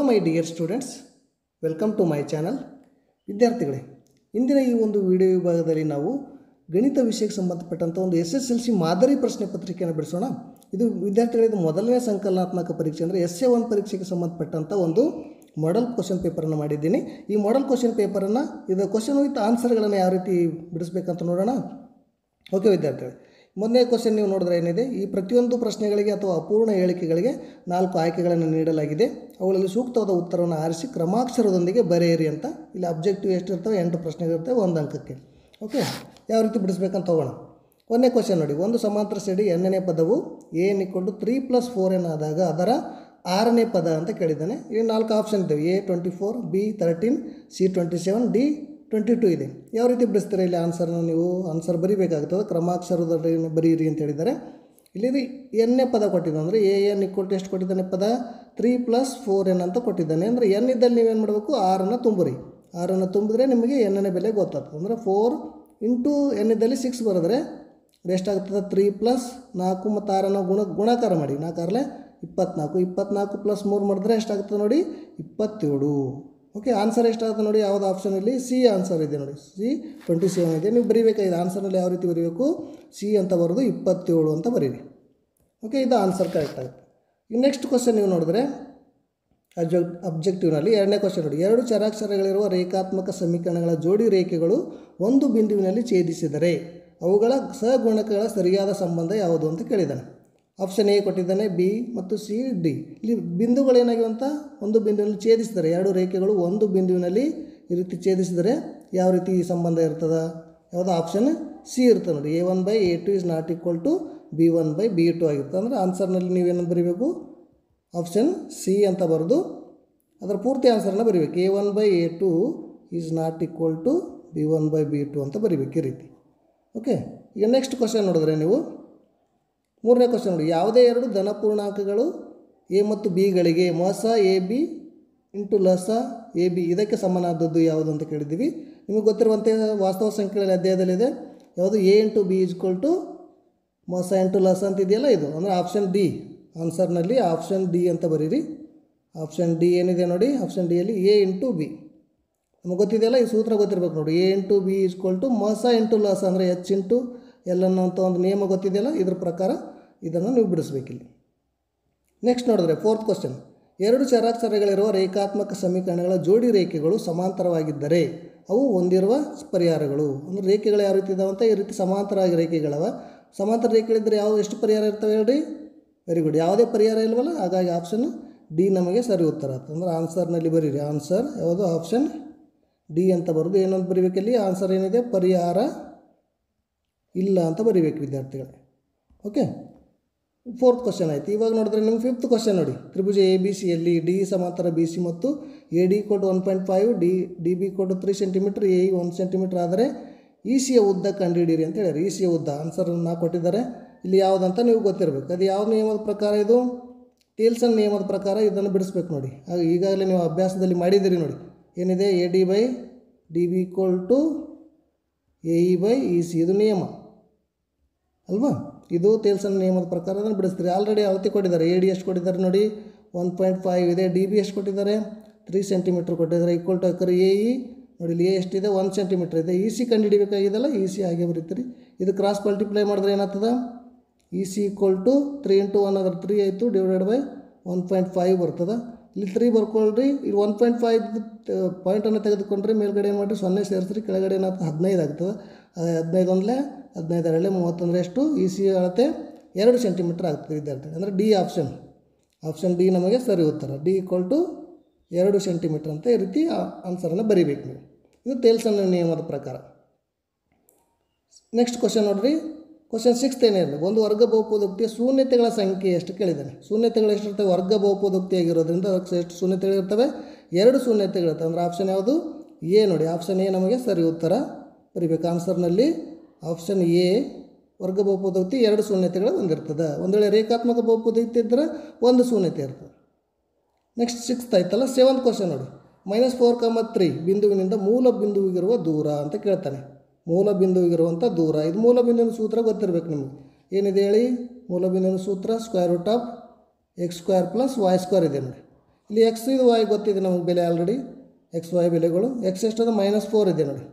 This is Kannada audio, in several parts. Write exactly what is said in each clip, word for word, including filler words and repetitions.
My dear students, welcome to my channel. ವಿದ್ಯಾರ್ಥಿಗಳೇ, ಇಂದಿನ ಈ ಒಂದು ವಿಡಿಯೋ ವಿಭಾಗದಲ್ಲಿ ನಾವು ಗಣಿತ ವಿಷಯಕ್ಕೆ ಸಂಬಂಧಪಟ್ಟಂಥ ಒಂದು ಎಸ್ ಎಸ್ ಎಲ್ ಸಿ ಮಾದರಿ ಪ್ರಶ್ನೆ ಪತ್ರಿಕೆಯನ್ನು ಬಿಡಿಸೋಣ. ಇದು ವಿದ್ಯಾರ್ಥಿಗಳಿಗೆ ಮೋದಲನೇ ಸಂಕಲನಾತ್ಮಕ ಪರೀಕ್ಷೆ ಅಂದರೆ ಎಸ್ ಎ ಒನ್ ಪರೀಕ್ಷೆಗೆ ಸಂಬಂಧಪಟ್ಟಂಥ ಒಂದು ಮಾಡೆಲ್ ಕ್ವಶನ್ ಪೇಪರನ್ನು ಮಾಡಿದ್ದೀನಿ. ಈ ಮಾಡೆಲ್ ಕ್ವಶನ್ ಪೇಪರನ್ನು ಇದು ಕ್ವಶನ್ ವಿತ್ ಆನ್ಸರ್ಗಳನ್ನು ಯಾವ ರೀತಿ ಬಿಡಿಸ್ಬೇಕಂತ ನೋಡೋಣ. ಓಕೆ ವಿದ್ಯಾರ್ಥಿಗಳೇ, ಮೊದಲನೇ ಕ್ವಶನ್ ನೀವು ನೋಡಿದ್ರೆ ಏನಿದೆ, ಈ ಪ್ರತಿಯೊಂದು ಪ್ರಶ್ನೆಗಳಿಗೆ ಅಥವಾ ಅಪೂರ್ಣ ಹೇಳಿಕೆಗಳಿಗೆ ನಾಲ್ಕು ಆಯ್ಕೆಗಳನ್ನು ನೀಡಲಾಗಿದೆ. ಅವುಗಳಲ್ಲಿ ಸೂಕ್ತವಾದ ಉತ್ತರವನ್ನು ಆರಿಸಿ ಕ್ರಮಾಕ್ಷರದೊಂದಿಗೆ ಬರೆಯಿರಿ ಅಂತ. ಇಲ್ಲಿ ಅಬ್ಜೆಕ್ಟಿವ್ ಎಷ್ಟಿರ್ತವೆ, ಎಂಟು ಪ್ರಶ್ನೆಗಳಿರ್ತವೆ ಒಂದು ಅಂಕಕ್ಕೆ. ಓಕೆ, ಯಾವ ರೀತಿ ಬಿಡಿಸ್ಬೇಕಂತ ಹೋಗೋಣ. ಒಂದನೇ ಕ್ವಶನ್ ನೋಡಿ, ಒಂದು ಸಮಾಂತರ ಶ್ರೇಣಿ ಎನ್ನನೇ ಪದವು A N equal to three plus four N ಆದಾಗ ಅದರ ಆರನೇ ಪದ ಅಂತ ಕೇಳಿದ್ದಾನೆ. ಇಲ್ಲಿ ನಾಲ್ಕು ಆಪ್ಷನ್ ಇದ್ದಾವೆ, A twenty four, B thirteen, C twenty seven, D twenty two ಇದೆ. ಯಾವ ರೀತಿ ಬಿಡಿಸ್ತೀರಾ? ಇಲ್ಲಿ ಆನ್ಸರ್ನ ನೀವು ಆನ್ಸರ್ ಬರೀಬೇಕಾಗ್ತದೆ. ಕ್ರಮಾಕ್ಷರದಲ್ಲಿ ಬರೀರಿ ಅಂತ ಹೇಳಿದ್ದಾರೆ. ಇಲ್ಲಿ ಎನ್ನೇ ಪದ ಕೊಟ್ಟಿದ್ದಾನೆ ಅಂದರೆ ಎ ಎನ್ ಇಕ್ವಲ್ ಟು ಎಷ್ಟು ಕೊಟ್ಟಿದ್ದಾನೆ ಪದ, ತ್ರೀ ಪ್ಲಸ್ ಫೋರ್ ಎನ್ ಅಂತ ಕೊಟ್ಟಿದ್ದಾನೆ. ಅಂದರೆ ಎನ್ ಇದ್ದಲ್ಲಿ ನೀವೇನು ಮಾಡಬೇಕು, ಆರನ್ನು ತುಂಬಿರಿ. ಆರನ್ನು ತುಂಬಿದ್ರೆ ನಿಮಗೆ ಎನ್ನನೇ ಬೆಲೆ ಗೊತ್ತಾಗ್ತದೆ. ಅಂದರೆ ಫೋರ್ ಇಂಟು ಎನ್ ಇದ್ದಲ್ಲಿ ಸಿಕ್ಸ್ ಬರೆದ್ರೆ ಎಷ್ಟಾಗ್ತದೆ, ತ್ರೀ ಪ್ಲಸ್ ನಾಲ್ಕು ಮತ್ತು ಆರನ್ನು ಗುಣ ಗುಣಾಕಾರ ಮಾಡಿ. ನಾಲ್ಕಾರಲೆ ಇಪ್ಪತ್ನಾಲ್ಕು, ಇಪ್ಪತ್ನಾಲ್ಕು ಪ್ಲಸ್ ಮೂರು ಮಾಡಿದ್ರೆ ಎಷ್ಟಾಗ್ತದೆ ನೋಡಿ, ಇಪ್ಪತ್ತೇಳು. ಓಕೆ, ಆನ್ಸರ್ ಎಷ್ಟಾಗುತ್ತೆ ನೋಡಿ, ಯಾವುದು ಆಪ್ಷನ್ ಇಲ್ಲಿ ಸಿ ಆನ್ಸರ್ ಇದೆ ನೋಡಿ, ಸಿ ಟ್ವೆಂಟಿ ಸೆವೆನ್ ಇದೆ. ನೀವು ಬರೀಬೇಕಾಗಿದೆ ಆನ್ಸರ್ನಲ್ಲಿ ಯಾವ ರೀತಿ ಬರೀಬೇಕು, ಸಿ ಅಂತ ಬರೋದು ಇಪ್ಪತ್ತೇಳು ಅಂತ ಬರೀರಿ. ಓಕೆ, ಇದು ಆನ್ಸರ್ ಕರೆಕ್ಟ್ ಆಗುತ್ತೆ. ಈಗ ನೆಕ್ಸ್ಟ್ ಕ್ವಶನ್ ನೀವು ನೋಡಿದ್ರೆ ಅಬ್ಜೆಕ್ಟ್ ಅಬ್ಜೆಕ್ಟಿವ್ನಲ್ಲಿ ಎರಡನೇ ಕ್ವಶನ್ ನೋಡಿ, ಎರಡು ಚರಾಕ್ಷರಗಳಿರುವ ರೇಖಾತ್ಮಕ ಸಮೀಕರಣಗಳ ಜೋಡಿ ರೇಖೆಗಳು ಒಂದು ಬಿಂದುವಿನಲ್ಲಿ ಛೇದಿಸಿದರೆ ಅವುಗಳ ಸಹಗುಣಕಗಳ ಸರಿಯಾದ ಸಂಬಂಧ ಯಾವುದು ಅಂತ ಕೇಳಿದ್ದಾನೆ. ಆಪ್ಷನ್ ಎ ಕೊಟ್ಟಿದ್ದಾನೆ, ಬಿ ಮತ್ತು ಸಿ, ಡಿ. ಇಲ್ಲಿ ಬಿಂದುಗಳೇನಾಗಿವಂತ ಒಂದು ಬಿಂದುವಿನಲ್ಲಿ ಛೇದಿಸಿದರೆ, ಎರಡು ರೇಖೆಗಳು ಒಂದು ಬಿಂದುವಿನಲ್ಲಿ ಈ ರೀತಿ ಛೇದಿಸಿದರೆ ಯಾವ ರೀತಿ ಸಂಬಂಧ ಇರ್ತದೆ, ಯಾವುದು ಆಪ್ಷನ್ ಸಿ ಇರ್ತದೆ ನೋಡಿ. A one by A two is not equal to B one by B two ಆಗಿರ್ತದೆ. ಅಂದರೆ ಆನ್ಸರ್ನಲ್ಲಿ ನೀವೇನು ಬರೀಬೇಕು, ಆಪ್ಷನ್ ಸಿ ಅಂತ ಬರೆದು ಅದರ ಪೂರ್ತಿ ಆನ್ಸರ್ನ ಬರೀಬೇಕು. A one by A two is not equal to B one by B two ಅಂತ ಬರೀಬೇಕು ಈ ರೀತಿ. ಓಕೆ, ಈಗ ನೆಕ್ಸ್ಟ್ ಕ್ವಶನ್ ನೋಡಿದ್ರೆ ನೀವು ಮೂರನೇ ಕ್ವಶನ್ ನೋಡಿ, ಯಾವುದೇ ಎರಡು ಧನಪೂರ್ಣಾಂಕಗಳು ಎ ಮತ್ತು ಬಿಗಳಿಗೆ ಮಸ ಎ ಬಿ ಇಂಟು ಲಸ ಎ ಬಿ ಇದಕ್ಕೆ ಸಮನಾದದ್ದು ಯಾವುದು ಅಂತ ಕೇಳಿದ್ದೀವಿ. ನಿಮಗೆ ಗೊತ್ತಿರುವಂತೆ ವಾಸ್ತವ ಸಂಖ್ಯೆಗಳಲ್ಲಿ ಅಧ್ಯಾಯದಲ್ಲಿದೆ, ಯಾವುದು A into B equal to ಮಸ ಇಂಟು ಲಸ ಅಂತ ಇದೆಯಲ್ಲ, ಇದು ಅಂದರೆ ಆಪ್ಷನ್ ಡಿ. ಆನ್ಸರ್ನಲ್ಲಿ ಆಪ್ಷನ್ ಡಿ ಅಂತ ಬರೀರಿ. ಆಪ್ಷನ್ ಡಿ ಏನಿದೆ ನೋಡಿ, ಆಪ್ಷನ್ ಡಿಯಲ್ಲಿ ಎ ಇಂಟು ಬಿ ನಮಗೆ ಗೊತ್ತಿದೆಯಲ್ಲ, ಈ ಸೂತ್ರ ಗೊತ್ತಿರಬೇಕು ನೋಡಿ. A into B equal to ಮಸ ಇಂಟು ಲಸ ಅಂದರೆ ಎಚ್ ಇಂಟು ಎಲ್ ಅನ್ನೋಂಥ ಒಂದು ನಿಯಮ ಗೊತ್ತಿದೆಯಲ್ಲ, ಇದ್ರ ಪ್ರಕಾರ ಇದನ್ನು ನೀವು ಬಿಡಿಸ್ಬೇಕಿಲ್ಲಿ. ನೆಕ್ಸ್ಟ್ ನೋಡಿದ್ರೆ ಫೋರ್ತ್ ಕ್ವಶನ್, ಎರಡು ಚರಾಕ್ಷರಗಳಿರುವ ರೇಖಾತ್ಮಕ ಸಮೀಕರಣಗಳ ಜೋಡಿ ರೇಖೆಗಳು ಸಮಾಂತರವಾಗಿದ್ದರೆ ಅವು ಹೊಂದಿರುವ ಪರಿಹಾರಗಳು. ಅಂದರೆ ರೇಖೆಗಳು ಯಾವ ರೀತಿ ಇದಾವಂತ, ಈ ರೀತಿ ಸಮಾಂತರವಾಗಿ ರೇಖೆಗಳವ. ಸಮಾಂತರ ರೇಖೆಗಳಿದ್ದರೆ ಯಾವ ಎಷ್ಟು ಪರಿಹಾರ ಇರ್ತವೆ ಹೇಳ್ರಿ, ವೆರಿ ಗುಡ್. ಯಾವುದೇ ಪರಿಹಾರ ಇಲ್ವಲ್ಲ, ಹಾಗಾಗಿ ಆಪ್ಷನ್ ಡಿ ನಮಗೆ ಸರಿ ಉತ್ತರ ಆಗ್ತದೆ. ಅಂದರೆ ಆನ್ಸರ್ನಲ್ಲಿ ಬರೀರಿ, ಆನ್ಸರ್ ಯಾವುದು ಆಪ್ಷನ್ ಡಿ ಅಂತ ಬರೋದು. ಏನಂತ ಬರೀಬೇಕಲ್ಲಿ ಆನ್ಸರ್ ಏನಿದೆ, ಪರಿಹಾರ ಇಲ್ಲ ಅಂತ ಬರೀಬೇಕು ವಿದ್ಯಾರ್ಥಿಗಳೇ. ಓಕೆ, ಫೋರ್ತ್ ಕ್ವಶನ್ ಆಯಿತು. ಇವಾಗ ನೋಡಿದ್ರೆ ನಿಮ್ಗೆ ಫಿಫ್ತ್ ಕ್ವಶನ್ ನೋಡಿ, ತ್ರಿಭುಜ ಎ ಬಿ ಸಿಯಲ್ಲಿ ಡಿ ಸಮಾಂತರ ಬಿ ಸಿ ಮತ್ತು ಎ ಡಿ ಕೊಟ್ಟು one point five, D D B ಕೊಟ್ಟು three centimetre, A one centimetre ಆದರೆ ಇ ಸಿಯ ಉದ್ದ ಕಂಡುಹಿಡಿಯಿರಿ ಅಂತ ಹೇಳಿರಿ. ಇ ಸಿಯ ಉದ್ದ ಆನ್ಸರನ್ನು ಕೊಟ್ಟಿದ್ದಾರೆ. ಇಲ್ಲಿ ಯಾವುದಂತ ನೀವು ಗೊತ್ತಿರಬೇಕು. ಅದು ಯಾವ ನಿಯಮದ ಪ್ರಕಾರ, ಇದು ಟೇಲ್ಸನ್ ನಿಯಮದ ಪ್ರಕಾರ ಇದನ್ನು ಬಿಡಿಸ್ಬೇಕು ನೋಡಿ. ಹಾಗೆ ಈಗಾಗಲೇ ನೀವು ಅಭ್ಯಾಸದಲ್ಲಿ ಮಾಡಿದ್ದೀರಿ ನೋಡಿ, ಏನಿದೆ A D by D B equal to A E by E C, ಇದು ನಿಯಮ ಅಲ್ವಾ, ಇದು ಟೇಲ್ಸನ್ ನಿಯಮದ ಪ್ರಕಾರ ಅದನ್ನು ಬಿಡಿಸ್ತೀರಿ. ಆಲ್ರೆಡಿ ಅವತಿ ಕೊಟ್ಟಿದ್ದಾರೆ. ಎ ಡಿ ಎಷ್ಟು ಕೊಟ್ಟಿದ್ದಾರೆ ನೋಡಿ, ಒನ್ ಪಾಯಿಂಟ್ ಫೈವ್ ಇದೆ. ಡಿ ಬಿ ಎಷ್ಟು ಕೊಟ್ಟಿದ್ದಾರೆ, ತ್ರೀ ಸೆಂಟಿಮೀಟ್ರ್ ಕೊಟ್ಟಿದ್ದಾರೆ. ಈಕ್ವಲ್ ಟು ಹಾಕರಿ ಎ ಇ ನೋಡಿ, ಇಲ್ಲಿ ಎ ಎಷ್ಟಿದೆ, ಒನ್ ಸೆಂಟಿಮೀಟ್ರ್ ಇದೆ. ಇ ಸಿ ಕಂಡು ಹಿಡಿಬೇಕಾಗಿದೆಲ್ಲ, ಇ ಸಿ ಹಾಗೆ ಬರೀತೀರಿ. ಇದು ಕ್ರಾಸ್ ಮಲ್ಟಿಪ್ಲೈ ಮಾಡಿದ್ರೆ ಏನಾಗ್ತದೆ, E C equal to three into one ಅದರ ತ್ರೀ ಆಯಿತು, divided by one point five ಬರ್ತದೆ. ಇಲ್ಲಿ ತ್ರೀ ಬರ್ಕೊಳ್ರಿ. ಇಲ್ಲಿ ಒನ್ ಪಾಯಿಂಟ್ ಫೈವ್ ಪಾಯಿಂಟನ್ನು ತೆಗೆದುಕೊಂಡ್ರೆ ಮೇಲ್ಗಡೆ ಏನು ಮಾಡಿರಿ, ಸೊನ್ನೆ ಸೇರಿಸ್ರಿ, ಕೆಳಗಡೆ ಏನಾಗ್ತದೆ ಹದಿನೈದು ಆಗ್ತದೆ. ಹದಿನೈದು ಒಂದಲೇ ಹದಿನೈದು ಎರಡಲೇ ಮೂವತ್ತೊಂದರೆ ಎಷ್ಟು, ಇ ಸಿ ಅಳತೆ ಎರಡು ಸೆಂಟಿಮೀಟ್ರ್ ಆಗ್ತದೆ ವಿದ್ಯಾರ್ಥಿ. ಅಂದರೆ ಡಿ ಆಪ್ಷನ್, ಆಪ್ಷನ್ ಡಿ ನಮಗೆ ಸರಿ ಉತ್ತರ. ಡಿ ಈಕ್ವಲ್ ಟು ಎರಡು ಸೆಂಟಿಮೀಟ್ರ್ ಅಂತ ಈ ರೀತಿ ಆನ್ಸರನ್ನು ಬರೀಬೇಕು ನೀವು. ಇದು ಟೇಲ್ಸನ್ ನಿಯಮದ ಪ್ರಕಾರ. ನೆಕ್ಸ್ಟ್ ಕ್ವಶನ್ ನೋಡಿರಿ, ಕ್ವಶನ್ ಸಿಕ್ಸ್ತ್ ಏನಿರಲಿ, ಒಂದು ವರ್ಗ ಬಹುಪದೋಕ್ತಿಯ ಶೂನ್ಯತೆಗಳ ಸಂಖ್ಯೆ ಎಷ್ಟು ಕೇಳಿದ್ದಾನೆ. ಶೂನ್ಯತೆಗಳು ಎಷ್ಟಿರ್ತವೆ, ವರ್ಗ ಬಹುಪದೋಕ್ತಿ ಆಗಿರೋದ್ರಿಂದ ಅದಕ್ಕೆ ಎಷ್ಟು ಶೂನ್ಯತೆಗಳಿರ್ತವೆ, ಎರಡು ಶೂನ್ಯತೆಗಳಿರ್ತವೆ. ಅಂದರೆ ಆಪ್ಷನ್ ಯಾವುದು, ಎ ನೋಡಿ. ಆಪ್ಷನ್ ಎ ನಮಗೆ ಸರಿ ಉತ್ತರ ಬರೀಬೇಕು. ಆನ್ಸರ್ನಲ್ಲಿ ಆಪ್ಷನ್ ಎ ವರ್ಗ ಬಹುಪದೋಕ್ತಿ ಎರಡು ಶೂನ್ಯತೆಗಳು ಹೊಂದಿರ್ತದೆ. ಒಂದು ವೇಳೆ ರೇಖಾತ್ಮಕ ಬಹುಪದೋಕ್ತಿ ಇದ್ದರೆ ಒಂದು ಶೂನ್ಯತೆ ಇರ್ತದೆ. ನೆಕ್ಸ್ಟ್ ಸಿಕ್ಸ್ತ್ ಆಯ್ತಲ್ಲ, ಸೆವೆಂತ್ ಕ್ವಶನ್ ನೋಡಿ, ಮೈನಸ್ ಫೋರ್ ಕಾಮ ತ್ರೀ ಬಿಂದುವಿನಿಂದ ಮೂಲ ಬಿಂದುವಿಗಿರುವ ದೂರ ಅಂತ ಕೇಳ್ತಾನೆ. ಮೂಲ ಬಿಂದುವಿಗಿರುವಂಥ ದೂರ, ಇದು ಮೂಲ ಬಿಂದುವಿನ ಸೂತ್ರ ಗೊತ್ತಿರಬೇಕು ನಿಮಗೆ. ಏನಿದೆ ಹೇಳಿ, ಮೂಲ ಬಿಂದುವಿನ ಸೂತ್ರ square root of X square plus Y square ಇದೆ ನೋಡಿ. ಇಲ್ಲಿ ಎಕ್ಸ್ ಇದು ವೈ ಗೊತ್ತಿದೆ ನಮಗೆ ಬೆಲೆ ಆಲ್ರೆಡಿ ಎಕ್ಸ್ ವೈ ಬೆಲೆಗಳು. ಎಕ್ಸ್ ಎಷ್ಟದ ಮೈನಸ್ ಫೋರ್ ಇದೆ ನೋಡಿ,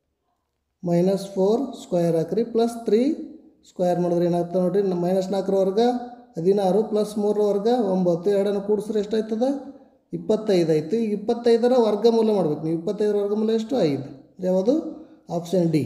ಮೈನಸ್ ಫೋರ್ ಸ್ಕ್ವಯರ್ ಹಾಕ್ರಿ ಪ್ಲಸ್ ತ್ರೀ ಸ್ಕ್ವಯರ್ ಮಾಡಿದ್ರೆ ಏನಾಗ್ತದೆ ನೋಡಿರಿ, ಮೈನಸ್ ನಾಲ್ಕರ ವರ್ಗ ಹದಿನಾರು ಪ್ಲಸ್ ಮೂರರ ವರ್ಗ ಒಂಬತ್ತು, ಎರಡನ್ನು ಕೂಡಿಸ್ರೆ ಎಷ್ಟಾಯ್ತದ ಇಪ್ಪತ್ತೈದು ಆಯಿತು. ಈಗ ಇಪ್ಪತ್ತೈದರ ವರ್ಗಮೂಲ ಮಾಡ್ಬೇಕು ನೀವು. ಇಪ್ಪತ್ತೈದರ ವರ್ಗಮೂಲ ಎಷ್ಟು ಐದು. ಯಾವುದು ಆಪ್ಷನ್ ಡಿ.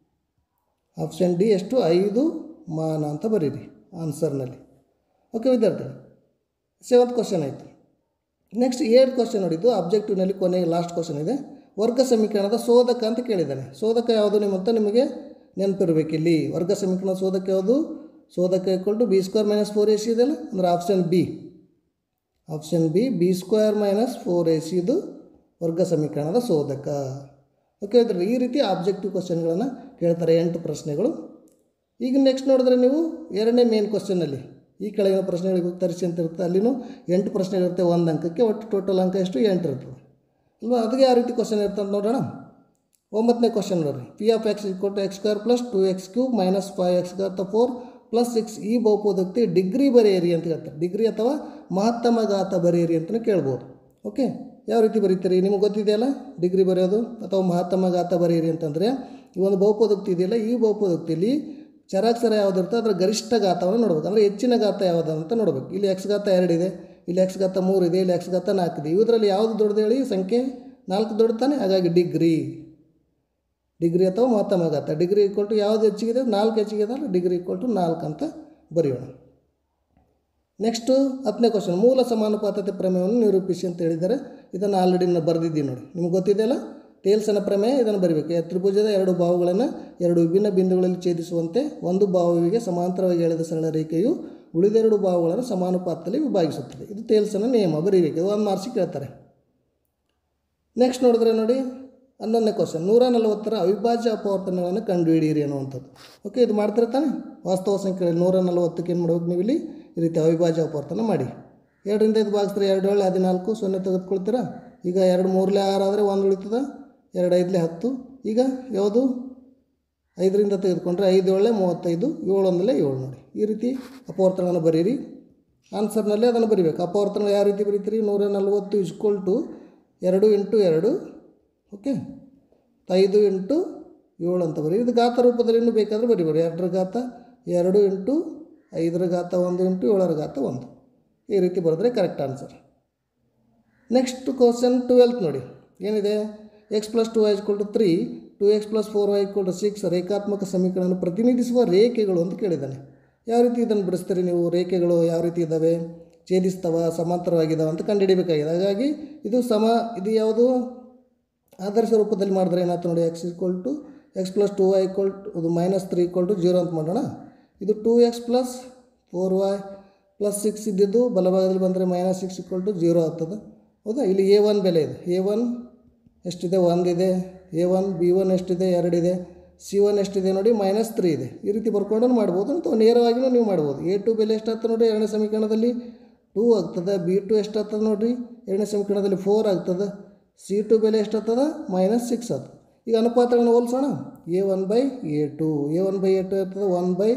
ಆಪ್ಷನ್ ಡಿ ಎಷ್ಟು ಐದು ಮಾನ ಅಂತ ಬರೀರಿ ಆನ್ಸರ್ನಲ್ಲಿ. ಓಕೆ ವಿದ್ಯಾರ್ಥಿ, ಸೆವೆಂತ್ ಕ್ವಶನ್ ಆಯಿತು. ನೆಕ್ಸ್ಟ್ ಏಟ್ ಕ್ವಶನ್ ನೋಡಿದ್ದು ಅಬ್ಜೆಕ್ಟಿವ್ನಲ್ಲಿ ಕೊನೆಗೆ ಲಾಸ್ಟ್ ಕ್ವಶನ್ ಇದೆ. ವರ್ಗ ಸಮೀಕರಣದ ಶೋಧಕ ಅಂತ ಕೇಳಿದ್ದಾನೆ. ಶೋಧಕ ಯಾವುದು ನಿಮ್ಮಂತ ನಿಮಗೆ ನೆನಪಿರಬೇಕು. ಇಲ್ಲಿ ವರ್ಗ ಸಮೀಕರಣದ ಶೋಧಕ ಯಾವುದು? ಶೋಧಕ equal to B square minus four A C ಇದೆಯಲ್ಲ, ಅಂದರೆ option B. Option B B square minus four A C ಇದು ವರ್ಗ ಸಮೀಕರಣದ ಶೋಧಕ. ಓಕೆ ಇದ್ರೆ ಈ ರೀತಿ ಆಬ್ಜೆಕ್ಟಿವ್ ಕ್ವಶನ್ಗಳನ್ನು ಕೇಳ್ತಾರೆ, ಎಂಟು ಪ್ರಶ್ನೆಗಳು. ಈಗ ನೆಕ್ಸ್ಟ್ ನೋಡಿದ್ರೆ ನೀವು ಎರಡನೇ ಮೇನ್ ಕ್ವಶನಲ್ಲಿ ಈ ಕೆಳಗಿನ ಪ್ರಶ್ನೆಗಳಿಗೆ ಉತ್ತರಿಸಿ ಅಂತ ಇರುತ್ತೆ. ಅಲ್ಲಿನೂ ಎಂಟು ಪ್ರಶ್ನೆಗಳಿರುತ್ತೆ ಒಂದು ಅಂಕಕ್ಕೆ. ಒಟ್ಟು ಟೋಟಲ್ ಅಂಕ ಎಷ್ಟು ಎಂಟು ಇರ್ತದೆ ಅಲ್ವಾ. ಅದಕ್ಕೆ ಯಾವ ರೀತಿ ಕ್ವಶನ್ ಇರ್ತದೆ ಅಂತ ನೋಡೋಣ. ಒಂಬತ್ತನೇ ಕ್ವಶನ್ ನೋಡಿರಿ, P of X equal to X square plus two X cube minus five X ಘಾತ ಫೋರ್ ಪ್ಲಸ್ ಸಿಕ್ಸ್ ಈ ಬಹುಪದೋಕ್ತಿ ಡಿಗ್ರಿ ಬರೆಯಿರಿ ಅಂತ ಹೇಳ್ತಾರೆ. ಡಿಗ್ರಿ ಅಥವಾ ಮಹತ್ತಮ ಘಾತ ಬರೆಯಿರಿ ಅಂತಲೇ ಕೇಳ್ಬೋದು. ಓಕೆ, ಯಾವ ರೀತಿ ಬರೀತೀರಿ ನಿಮಗೆ ಗೊತ್ತಿದೆಯಲ್ಲ ಡಿಗ್ರಿ ಬರೆಯೋದು ಅಥವಾ ಮಹತ್ತಮ ಘಾತ ಬರೆಯಿರಿ ಅಂತಂದರೆ, ಈ ಒಂದು ಬಹುಪದೋಕ್ತಿ ಇದೆಯಲ್ಲ, ಈ ಬಹುಪದೋಕ್ತಿಯಲ್ಲಿ ಚರಾಕ್ಷರ ಯಾವುದು ಇರ್ತದೆ ಅದರ ಗರಿಷ್ಠ ಘಾತವನ್ನು ನೋಡ್ಬೇಕು, ಅಂದರೆ ಹೆಚ್ಚಿನ ಘಾತ ಯಾವುದು ಅಂತ ನೋಡಬೇಕು. ಇಲ್ಲಿ ಎಕ್ಸ್ ಘಾತ ಎರಡಿದೆ, ಇಲ್ಲಿ ಎಕ್ಸ್ ಘಾತ ಮೂರು ಇದೆ, ಇಲ್ಲಿ ಎಕ್ಸ್ ಘಾತ ನಾಲ್ಕು ಇದೆ. ಇದರಲ್ಲಿ ಯಾವುದು ದೊಡ್ಡದು ಹೇಳಿ? ಸಂಖ್ಯೆ ನಾಲ್ಕು ದೊಡ್ಡ ತಾನೆ, ಹಾಗಾಗಿ ಡಿಗ್ರಿ ಡಿಗ್ರಿ ಅಥವಾ ಮಹತ್ತಮ ಘಾತ. ಡಿಗ್ರಿ ಈಕ್ವಲ್ ಟು ಯಾವುದು ಹೆಚ್ಚಿಗಿದೆ? ನಾಲ್ಕು ಹೆಚ್ಚಿಗೆ ಅದಲ್ಲ, ಡಿಗ್ರಿ ಈಕ್ವಲ್ ಟು ನಾಲ್ಕು ಅಂತ ಬರೆಯೋಣ. ನೆಕ್ಸ್ಟು ಹತ್ತನೇ ಕ್ವಶನ್, ಮೂಲ ಸಮಾನುಪಾತತೆ ಪ್ರಮೇಯವನ್ನು ನಿರೂಪಿಸಿ ಅಂತ ಹೇಳಿದ್ದಾರೆ. ಇದನ್ನು ಆಲ್ರೆಡಿ ನಾನು ಬರೆದಿದ್ದೀನಿ ನೋಡಿ, ನಿಮ್ಗೆ ಗೊತ್ತಿದೆಯಲ್ಲ ಟೇಲ್ಸನ ಪ್ರಮೇಯ. ಇದನ್ನು ಬರೀಬೇಕು. ತ್ರಿಭುಜದ ಎರಡು ಬಾಹುಗಳನ್ನು ಎರಡು ವಿಭಿನ್ನ ಬಿಂದುಗಳಲ್ಲಿ ಛೇದಿಸುವಂತೆ ಒಂದು ಬಾಹುವಿಗೆ ಸಮಾಂತರವಾಗಿ ಎಳೆದ ಸರಳ ರೇಖೆಯು ಉಳಿದೆರಡು ಬಾಹುಗಳನ್ನು ಸಮಾನುಪಾತದಲ್ಲಿ ವಿಭಾಗಿಸುತ್ತದೆ. ಇದು ಟೇಲ್ಸನ ನಿಯಮ, ಬರೀಬೇಕು. ಇದು ಒಂದು ಮಾರ್ಕ್ಸಿಗೆ ಕೇಳ್ತಾರೆ. ನೆಕ್ಸ್ಟ್ ನೋಡಿದ್ರೆ ನೋಡಿ ಹನ್ನೊಂದನೇ ಕ್ವಶನ್, ನೂರ ನಲವತ್ತರ ಅವಿಭಾಜ್ಯ ಅಪವರ್ತನಗಳನ್ನು ಕಂಡುಹಿಡಿಯಿರಿ ಅನ್ನುವಂಥದ್ದು. ಓಕೆ, ಇದು ಮಾಡ್ತಾರೆ ತಾನೆ. ವಾಸ್ತವ ಸಂಖ್ಯೆಗಳಲ್ಲಿ ನೂರ ನಲವತ್ತಕ್ಕೆ ಏನು ಮಾಡ್ಬೇಕು ನೀವು ಇಲ್ಲಿ ಈ ರೀತಿ ಅವಿಭಾಜ್ಯ ಅಪವರ್ತನ ಮಾಡಿ. ಎರಡರಿಂದ ಇದು ಭಾಗಿಸ್ತಾರೆ, ಎರಡು ಏಳು ಹದಿನಾಲ್ಕು, ಸೊನ್ನೆ ತೆಗೆದುಕೊಳ್ತೀರಾ. ಈಗ ಎರಡು ಮೂರಲೇ ಆರು ಆದರೆ ಒಂದು ಉಳಿತದ, ಎರಡು ಐದಲೇ ಹತ್ತು. ಈಗ ಯಾವುದು ಐದರಿಂದ ತೆಗೆದುಕೊಂಡ್ರೆ ಐದು ಏಳೇ ಮೂವತ್ತೈದು, ಏಳು ಒಂದಲೇ ಏಳು ನೋಡಿ. ಈ ರೀತಿ ಅಪವರ್ತನವನ್ನು ಬರೀರಿ. ಆನ್ಸರ್ನಲ್ಲಿ ಅದನ್ನು ಬರೀಬೇಕು. ಅಪವರ್ತನ ಯಾವ ರೀತಿ ಬರೀತೀರಿ? ನೂರ ನಲ್ವತ್ತು ಇಸ್ಕೊಲ್ ಟು ಎರಡು ಇಂಟು ಎರಡು, ಓಕೆ, ಐದು ಇಂಟು ಏಳು ಅಂತ ಬರೀ. ಇದು ಘಾತ ರೂಪದಲ್ಲಿ ಇನ್ನೂ ಬೇಕಾದರೆ ಬರೀಬೋದು. ಎರಡರ ಘಾತ ಎರಡು ಇಂಟು ಐದರ ಘಾತ ಒಂದು ಇಂಟು ಏಳರ ಘಾತ ಒಂದು, ಈ ರೀತಿ ಬರೆದ್ರೆ correct answer. Next question twelfth ನೋಡಿ, ಏನಿದೆ? X plus two Y equal to three, two X plus four Y equal to six ರೇಖಾತ್ಮಕ ಸಮೀಕರಣವನ್ನು ಪ್ರತಿನಿಧಿಸುವ ರೇಖೆಗಳು ಅಂತ ಕೇಳಿದ್ದಾನೆ. ಯಾವ ರೀತಿ ಇದನ್ನು ಬಿಡಿಸ್ತೀರಿ ನೀವು? ರೇಖೆಗಳು ಯಾವ ರೀತಿ ಇದ್ದಾವೆ? ಛೇದಿಸ್ತವ, ಸಮಾಂತರವಾಗಿದ್ದಾವೆ ಅಂತ ಕಂಡುಹಿಡಿಯಬೇಕಾಗಿದೆ. ಹಾಗಾಗಿ ಇದು ಸಮ ಇದು ಯಾವುದು ಆದರ್ಶ ರೂಪದಲ್ಲಿ ಮಾಡಿದ್ರೆ ಏನಾಯ್ತು ನೋಡಿ, X equal to X plus two Y equal to ಇದು minus three equal to zero ಅಂತ ಮಾಡೋಣ. ಇದು two X plus four Y plus six ಇದ್ದಿದ್ದು ಬಲಭಾಗದಲ್ಲಿ ಬಂದರೆ minus six equal to zero ಆಗ್ತದೆ. ಹೌದಾ? ಇಲ್ಲಿ ಎ ಒನ್ ಬೆಲೆ ಇದೆ. ಎ ಒನ್ ಎಷ್ಟಿದೆ? ಒಂದಿದೆ. ಎ ಒನ್ ಬಿ ಒನ್ ಎಷ್ಟಿದೆ? ಎರಡಿದೆ. ಸಿ ಒನ್ ಎಷ್ಟಿದೆ ನೋಡಿ? ಮೈನಸ್ ತ್ರೀ ಇದೆ. ಈ ರೀತಿ ಬರ್ಕೊಂಡು ಮಾಡ್ಬೋದು ಅಥವಾ ನೇರವಾಗಿಯೂ ನೀವು ಮಾಡ್ಬೋದು. ಎ ಟು ಬೆಲೆ ಎಷ್ಟಾಗ್ತದೆ ನೋಡಿ ಎರಡನೇ ಸಮೀಕರಣದಲ್ಲಿ? ಟೂ ಆಗ್ತದೆ. ಬಿ ಟು ಎಷ್ಟಾಗ್ತದೆ ನೋಡಿರಿ ಎರಡನೇ ಸಮೀಕರಣದಲ್ಲಿ? ಫೋರ್ ಆಗ್ತದೆ. ಸಿ ಟು ಬೆಲೆ ಎಷ್ಟಾಗ್ತದೆ? ಮೈನಸ್ ಸಿಕ್ಸ್ ಆಗ್ತದೆ. ಈಗ ಅನುಪಾತಗಳನ್ನು ಹೋಲಿಸೋಣ. A one by A two, A one by A two ಇರ್ತದೆ. ಒನ್ ಬೈ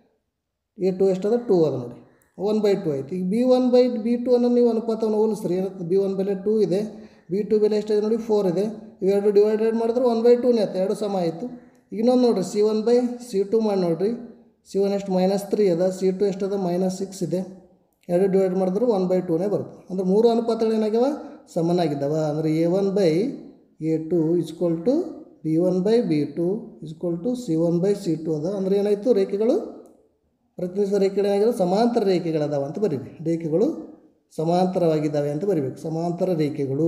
ಎ ಟು ಎಷ್ಟದ? ಟೂ ಅದ ನೋಡಿ, ಒನ್ ಬೈ ಟು ಆಯ್ತು. ಈಗ B one by B two ಅನ್ನೋ ನೀವು ಅನುಪಾತವನ್ನು ಹೋಲಿಸ್ರಿ, ಏನಾಗ್ತದೆ? ಬಿ ಒನ್ ಬೆಲೆ ಟೂ ಇದೆ, ಬಿ ಟು ಬೆಲೆ ಎಷ್ಟಿದೆ ನೋಡಿ? ಫೋರ್ ಇದೆ. ಇವೆರಡು ಡಿವೈಡೆಡ್ ಮಾಡಿದ್ರೆ ಒನ್ ಬೈ ಟೂನೇ ಆಯ್ತು, ಎರಡು ಸಮ ಆಯಿತು. ಇನ್ನೊಂದು ನೋಡಿರಿ, C one by C two ಮಾಡಿ ನೋಡಿರಿ. ಸಿ ಒನ್ ಎಷ್ಟು? ಮೈನಸ್ ತ್ರೀ ಅದ. ಸಿ ಟು ಎಷ್ಟದ? ಮೈನಸ್ ಸಿಕ್ಸ್ ಇದೆ. ಎರಡು ಡಿವೈಡ್ ಮಾಡಿದ್ರು ಒನ್ ಬೈ ಟೂನೇ ಬರುತ್ತೆ. ಅಂದರೆ ಮೂರು ಅನುಪಾತಗಳು ಏನಾಗ್ಯಾವ? ಸಮನಾಗಿದ್ದಾವೆ. ಅಂದರೆ A one by A two is equal to B one by B two is equal to C one by C two ಅದ. ಅಂದರೆ ಏನಾಯಿತು? ರೇಖೆಗಳು ಪ್ರತಿನಿಧಿಸುವ ರೇಖೆಗಳು ಏನಾಗಿದ್ದಾವೆ? ಸಮಾಂತರ ರೇಖೆಗಳದಾವ ಅಂತ ಬರೀಬೇಕು. ರೇಖೆಗಳು ಸಮಾಂತರವಾಗಿದ್ದಾವೆ ಅಂತ ಬರೀಬೇಕು. ಸಮಾಂತರ ರೇಖೆಗಳು.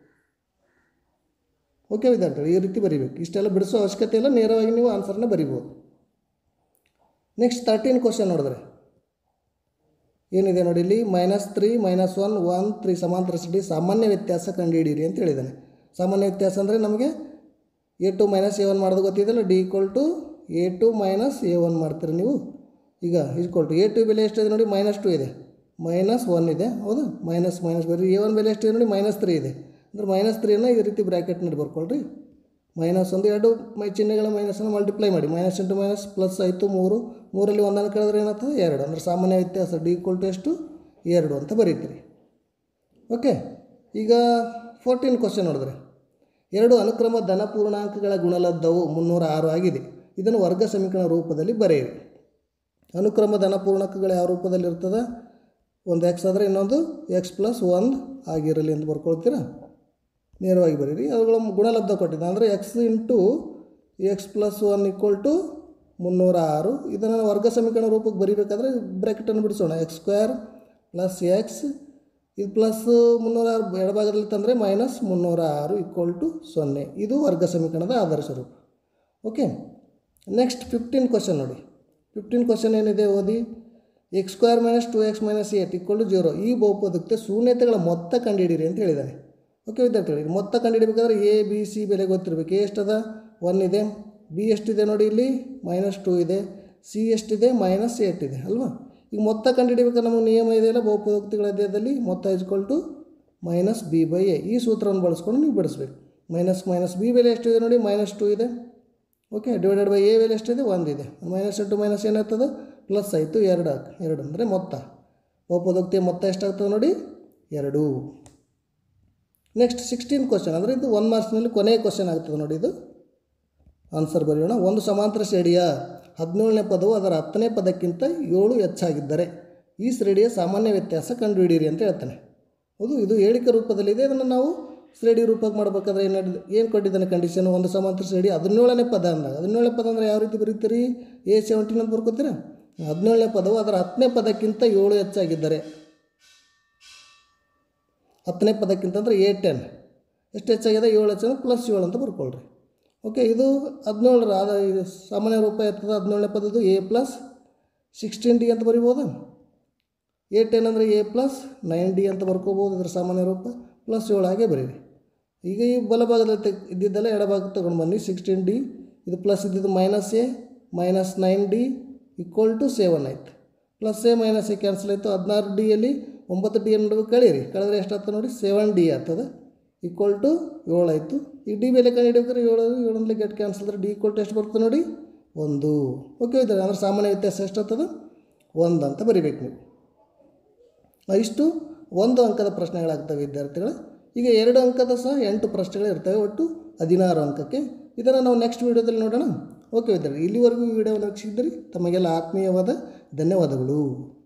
ಓಕೆ ವಿದ್ಯಾರ್ಥಿಗಳು, ಈ ರೀತಿ ಬರೀಬೇಕು. ಇಷ್ಟೆಲ್ಲ ಬಿಡಿಸೋ ಅವಶ್ಯಕತೆ ಇಲ್ಲ, ನೇರವಾಗಿ ನೀವು ಆನ್ಸರ್ನ ಬರಿಬೋದು. ನೆಕ್ಸ್ಟ್ ತರ್ಟೀನ್ ಕ್ವಶನ್ ನೋಡಿದ್ರೆ ಏನಿದೆ ನೋಡಿ, ಇಲ್ಲಿ minus three minus one one three ಸಮಾಂತರ ಸಿಡಿ ಸಾಮಾನ್ಯ ವ್ಯತ್ಯಾಸ ಕಂಡುಹಿಡಿಯಿರಿ ಅಂತ ಹೇಳಿದ್ದಾನೆ. ಸಾಮಾನ್ಯ ವ್ಯತ್ಯಾಸ ಅಂದರೆ ನಮಗೆ A two minus A one ಮಾಡೋದು ಗೊತ್ತಿದೆಯಲ್ಲ, D equal to A two minus A one ಮಾಡ್ತೀರಿ ನೀವು. ಈಗ ಈಕ್ವಲ್ ಟು ಎ ಟು ಬೆಲೆ ಎಷ್ಟಿದೆ ನೋಡಿ? ಮೈನಸ್ ಟು ಇದೆ, ಮೈನಸ್ ಒನ್ ಇದೆ. ಹೌದಾ? ಮೈನಸ್ ಮೈನಸ್ ಬರೀ ಎ ಒನ್ ಬೆಲೆ ಎಷ್ಟಿದೆ ನೋಡಿ? ಮೈನಸ್ ತ್ರೀ ಇದೆ. ಅಂದರೆ ಮೈನಸ್ ತ್ರೀಯನ್ನು ಈ ರೀತಿ ಬ್ರ್ಯಾಕೆಟ್ನಲ್ಲಿ ಬರ್ಕೊಳ್ರಿ. ಮೈನಸ್ ಒಂದು ಎರಡು ಮೈ ಚಿಹ್ನೆಗಳ ಮೈನಸನ್ನು ಮಲ್ಟಿಪ್ಲೈ ಮಾಡಿ. ಮೈನಸ್ ಇಂಟು ಮೈನಸ್ ಪ್ಲಸ್ ಆಯಿತು ಮೂರು. ಮೂರಲ್ಲಿ ಒಂದನ್ನು ಕಳೆದ್ರೆ ಏನಾಗ್ತದೆ? ಎರಡು. ಅಂದರೆ ಸಾಮಾನ್ಯ ವ್ಯತ್ಯಾಸ ಡಿ ಈಕ್ವಲ್ ಟು ಎಷ್ಟು? ಎರಡು ಅಂತ ಬರೀತೀರಿ. ಓಕೆ, ಈಗ ಫೋರ್ಟೀನ್ ಕ್ವಶನ್ ನೋಡಿದ್ರೆ, ಎರಡು ಅನುಕ್ರಮ ಧನ ಪೂರ್ಣಾಂಕಗಳ ಗುಣಲಬ್ಧವು ಮುನ್ನೂರ ಆರು ಆಗಿದೆ. ಇದನ್ನು ವರ್ಗ ಸಮೀಕರಣ ರೂಪದಲ್ಲಿ ಬರೆಯಿರಿ. ಅನುಕ್ರಮ ಧನ ಪೂರ್ಣಾಂಕಗಳು ಯಾವ ರೂಪದಲ್ಲಿ ಇರ್ತದೆ? ಒಂದು ಎಕ್ಸ್ ಆದರೆ ಇನ್ನೊಂದು ಎಕ್ಸ್ ಪ್ಲಸ್ ಒಂದು ಆಗಿರಲಿ ಅಂತ ಬರ್ಕೊಳ್ತೀರಾ? ನೇರವಾಗಿ ಬರೀರಿ. ಅವುಗಳ ಗುಣಲಬ್ಧ ಕೊಟ್ಟಿದ್ದ ಅಂದರೆ x into x plus one equal to ಮುನ್ನೂರ ಆರು. ಇದನ್ನು ವರ್ಗ ಸಮೀಕರಣ ರೂಪಕ್ಕೆ ಬರೀಬೇಕಾದ್ರೆ ಬ್ರ್ಯಾಕೆಟನ್ನು ಬಿಡಿಸೋಣ. ಎಕ್ಸ್ ಸ್ಕ್ವೇರ್ ಪ್ಲಸ್ ಎಕ್ಸ್ ಇದು ಪ್ಲಸ್ ಮುನ್ನೂರ ಆರು ಎಡಭಾಗದಲ್ಲಿ ತಂದರೆ ಮೈನಸ್ ಮುನ್ನೂರ ಆರು ಈಕ್ವಲ್ ಟು ಸೊನ್ನೆ. ಇದು ವರ್ಗ ಸಮೀಕರಣದ ಆದರ್ಶ ರೂಪ. ಓಕೆ, ನೆಕ್ಸ್ಟ್ ಫಿಫ್ಟೀನ್ ಕ್ವಶನ್ ನೋಡಿ. ಫಿಫ್ಟೀನ್ ಕ್ವಶನ್ ಏನಿದೆ ಓದಿ. X square minus two x minus eight equal to zero. ಈ ಬಹುಪದಕ್ಕೆ ಶೂನ್ಯತೆಗಳ ಮೊತ್ತ ಕಂಡುಹಿಡಿಯಿರಿ ಅಂತ ಹೇಳಿದ್ದಾರೆ. ಓಕೆ ವಿದ್ಯಾರ್ಥಿಗಳು, ಮೊತ್ತ ಕಂಡುಹಿಡಿಬೇಕಾದ್ರೆ ಎ ಬಿ ಸಿ ಬೆಲೆ ಗೊತ್ತಿರಬೇಕು. ಎ ಎಷ್ಟದ? ಒನ್ ಇದೆ. ಬಿ ಎಷ್ಟಿದೆ ನೋಡಿ ಇಲ್ಲಿ? ಮೈನಸ್ ಟೂ ಇದೆ. ಸಿ ಎಷ್ಟಿದೆ? ಮೈನಸ್ ಏಟ್ ಇದೆ ಅಲ್ವಾ? ಈಗ ಮೊತ್ತ ಕಂಡುಹಿಡಿಬೇಕಾದ್ರೆ ನಮಗೆ ನಿಯಮ ಇದೆಯಲ್ಲ, ಬಹುಪದೋಕ್ತಿಗಳ ಅಧ್ಯಾಯದಲ್ಲಿ ಮೊತ್ತ equal to minus B by A. ಈ ಸೂತ್ರವನ್ನು ಬಳಸ್ಕೊಂಡು ನೀವು ಬಿಡಿಸ್ಬೇಕು. ಮೈನಸ್ ಮೈನಸ್ ಬಿ ಬೆಲೆ ಎಷ್ಟಿದೆ ನೋಡಿ? ಮೈನಸ್ ಟೂ ಇದೆ. ಓಕೆ, ಡಿವೈಡೆಡ್ ಬೈ ಎ ಬೆಲೆ ಎಷ್ಟಿದೆ? ಒಂದಿದೆ. ಮೈನಸ್ ಇಂಟು ಮೈನಸ್ ಏನಾಗ್ತದೆ? ಪ್ಲಸ್ ಆಯಿತು. ಎರಡು ಎರಡು ಅಂದರೆ ಮೊತ್ತ. ಬಹುಪದೋಕ್ತಿಯ ಮೊತ್ತ ಎಷ್ಟಾಗ್ತದೆ ನೋಡಿ? ಎರಡು. ನೆಕ್ಸ್ಟ್ ಸಿಕ್ಸ್ಟೀನ್ ಕ್ವಶನ್ ಅಂದರೆ ಇದು ಒನ್ ಮಾರ್ಕ್ಸ್ನಲ್ಲಿ ಕೊನೆಯ ಕ್ವಶನ್ ಆಗ್ತದೆ ನೋಡಿ. ಇದು ಆನ್ಸರ್ ಬರೆಯೋಣ. ಒಂದು ಸಮಾಂತರ ಶ್ರೇಣಿಯ ಹದಿನೇಳನೇ ಪದವು ಅದರ ಹತ್ತನೇ ಪದಕ್ಕಿಂತ ಏಳು ಹೆಚ್ಚಾಗಿದ್ದರೆ ಈ ಶ್ರೇಣಿಯ ಸಾಮಾನ್ಯ ವ್ಯತ್ಯಾಸ ಕಂಡುಹಿಡಿಯಿರಿ ಅಂತ ಹೇಳ್ತಾನೆ. ಹೌದು, ಇದು ಹೇಳಿಕೆ ರೂಪದಲ್ಲಿದೆ. ಇದನ್ನು ನಾವು ಶ್ರೇಣಿ ರೂಪಕ್ಕೆ ಮಾಡಬೇಕಾದ್ರೆ ಏನು ಏನು ಕೊಟ್ಟಿದ್ದಾನೆ ಕಂಡೀಷನ್? ಒಂದು ಸಮಾಂತರ ಶ್ರೇಣಿ ಹದಿನೇಳನೇ ಪದ ಅಂದಾಗ, ಹದಿನೇಳನೇ ಪದ ಅಂದರೆ ಯಾವ ರೀತಿ ಬರೀತೀರಿ? ಎ ಸೆವೆಂಟೀನ್ ಅಂತ ಬರ್ಕೋತೀರಾ? ಹದಿನೇಳನೇ ಪದವು ಅದರ ಹತ್ತನೇ ಪದಕ್ಕಿಂತ ಏಳು ಹೆಚ್ಚಾಗಿದ್ದರೆ, ಹತ್ತನೇ ಪದಕ್ಕಿಂತ ಅಂದರೆ ಎ ಟೆನ್ ಎಷ್ಟು ಹೆಚ್ಚಾಗಿದೆ? ಏಳು ಹೆಚ್ಚಾಗಿದೆ ಪ್ಲಸ್ ಏಳು ಅಂತ ಬರ್ಕೊಳ್ರಿ. ಓಕೆ, ಇದು ಹದಿನೇಳರ ಆದ ಇದು ಸಾಮಾನ್ಯ ರೂಪ ಇರ್ತದೆ. ಹದಿನೇಳನೇ ಪದದ್ದು ಎ ಪ್ಲಸ್ ಸಿಕ್ಸ್ಟೀನ್ ಡಿ ಅಂತ ಬರಿಬೋದಾ? ಎ ಟೆನ್ ಅಂದರೆ ಎ ಪ್ಲಸ್ ನೈನ್ ಡಿ ಅಂತ ಬರ್ಕೋಬೋದು. ಇದರ ಸಾಮಾನ್ಯ ರೂಪ ಪ್ಲಸ್ ಏಳು ಹಾಗೆ ಬರೀರಿ. ಈಗ ಈ ಬಲಭಾಗದಲ್ಲಿ ತೆಗ್ ಇದ್ದಿದ್ದೆಲ್ಲ ಎಡಭಾಗ ತೊಗೊಂಡು ಬನ್ನಿ. ಸಿಕ್ಸ್ಟೀನ್ ಡಿ ಇದು ಪ್ಲಸ್ ಇದ್ದಿದ್ದು minus A minus nine D equal to seven ಆಯ್ತು. Plus A minus A cancel ಆಯಿತು. ಹದಿನಾರು ಡಿಯಲ್ಲಿ ಒಂಬತ್ತು ಡಿ ನಡುವೆ ಕಳೀರಿ. ಕಳೆದ್ರೆ ಎಷ್ಟಾಗ್ತದೆ ನೋಡಿ? ಸೆವೆನ್ ಡಿ ಆಗ್ತದೆ ಈಕ್ವಲ್ ಟು ಏಳು ಆಯಿತು. ಈಗ ಡಿ ಬೆಲೆ ಕಂಡು ಹಿಡಿಬೇಕಾದ್ರೆ ಏಳು ಏಳೊಂದಲೇ ಗೆಟ್ ಕ್ಯಾನ್ಸಲ್ ಆದರೆ ಡಿ ಈಕ್ವಲ್ ಟು ಎಷ್ಟು ಬರ್ತದೆ ನೋಡಿ? ಒಂದು. ಓಕೆ ಇದ್ದಾರೆ ಅಂದರೆ ಸಾಮಾನ್ಯ ವ್ಯತ್ಯಾಸ ಎಷ್ಟಾಗ್ತದೆ? ಒಂದು ಅಂತ ಬರಿಬೇಕು ನೀವು. ಇಷ್ಟು ಒಂದು ಅಂಕದ ಪ್ರಶ್ನೆಗಳಾಗ್ತವೆ ವಿದ್ಯಾರ್ಥಿಗಳು. ಈಗ ಎರಡು ಅಂಕದ ಸಹ ಎಂಟು ಪ್ರಶ್ನೆಗಳು ಇರ್ತವೆ, ಒಟ್ಟು ಹದಿನಾರು ಅಂಕಕ್ಕೆ. ಇದನ್ನು ನಾವು ನೆಕ್ಸ್ಟ್ ವೀಡಿಯೋದಲ್ಲಿ ನೋಡೋಣ. ಓಕೆ ವಿದ್ಯಾರ್ಥಿ, ಇಲ್ಲಿವರೆಗೂ ಈ ವಿಡಿಯೋವನ್ನು ವೀಕ್ಷಿಸಿದ್ರಿ ತಮಗೆಲ್ಲ ಆತ್ಮೀಯವಾದ ಧನ್ಯವಾದಗಳು.